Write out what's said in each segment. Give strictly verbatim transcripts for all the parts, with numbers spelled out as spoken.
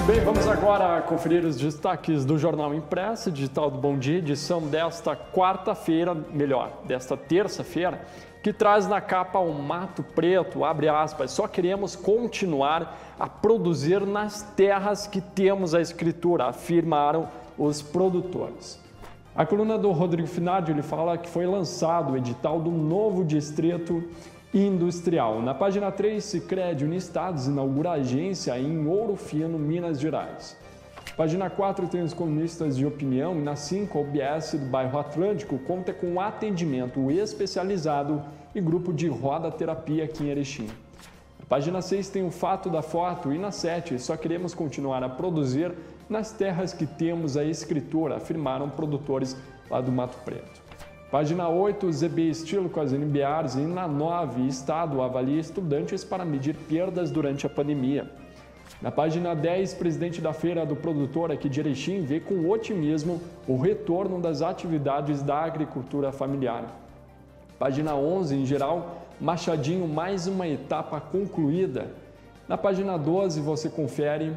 Bem, vamos agora conferir os destaques do Jornal Impresso, digital do Bom Dia, edição desta quarta-feira, melhor, desta terça-feira, que traz na capa o Mato Preto, abre aspas, só queremos continuar a produzir nas terras que temos a escritura, afirmaram os produtores. A coluna do Rodrigo Finardi, ele fala que foi lançado o edital do novo distrito industrial. Na página três, Sicredi Uniestados inaugura agência em Ouro Fino, Minas Gerais. Página quatro tem os colunistas de opinião e na cinco, a O B S do bairro Atlântico conta com atendimento especializado e grupo de roda terapia aqui em Erechim. Na página seis tem o fato da foto e na sete, só queremos continuar a produzir nas terras que temos a escritura, afirmaram produtores lá do Mato Preto. Página oito, Z B Estilo com as N B Rs e na nove, Estado avalia estudantes para medir perdas durante a pandemia. Na página dez, presidente da Feira do Produtor aqui de Erechim vê com otimismo o retorno das atividades da agricultura familiar. Página onze, em geral, Machadinho, mais uma etapa concluída. Na página doze, você confere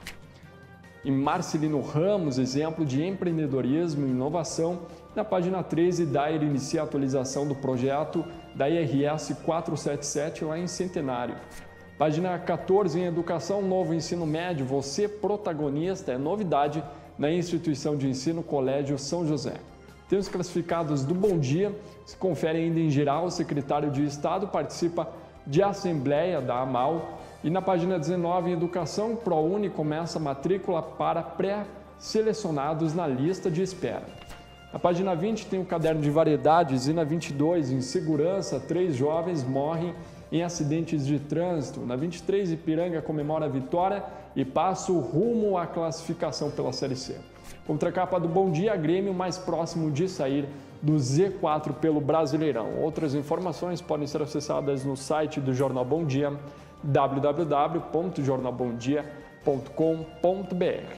em Marcelino Ramos, exemplo de empreendedorismo e inovação. Na página treze, Dair inicia a atualização do projeto da I R S quatrocentos e setenta e sete lá em Centenário. Página quatorze, em Educação, novo ensino médio, você protagonista, é novidade na instituição de ensino Colégio São José. Tem os classificados do Bom Dia, se confere ainda em geral, o secretário de Estado participa de assembleia da AMAL. E na página dezenove, em Educação, ProUni começa a matrícula para pré-selecionados na lista de espera. Na página vinte tem o caderno de variedades e na vinte e dois, em Segurança, três jovens morrem em acidentes de trânsito. Na vinte e três, Ipiranga comemora a vitória e passa o rumo à classificação pela Série C. Contracapa do Bom Dia, Grêmio mais próximo de sair do Z quatro pelo Brasileirão. Outras informações podem ser acessadas no site do Jornal Bom Dia, w w w ponto jornal bom dia ponto com ponto b r.